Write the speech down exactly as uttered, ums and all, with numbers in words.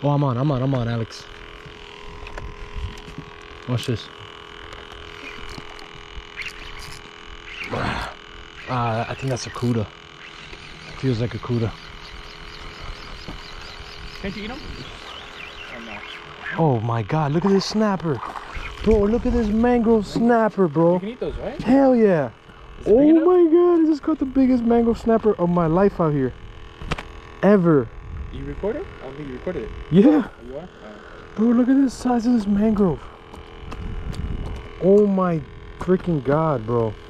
Oh, I'm on, I'm on, I'm on, Alex. Watch this. Ah, I think that's a cuda. Feels like a cuda. Can't you eat them? Or no? Oh my god, look at this snapper. Bro, look at this mangrove snapper, bro. You can eat those, right? Hell yeah. Oh my god, I just caught the biggest mangrove snapper of my life out here. Ever. You recorded? I don't think you recorded it. Yeah. Oh, you are? Uh, Bro, look at the size of this mangrove. Oh my freaking god, bro.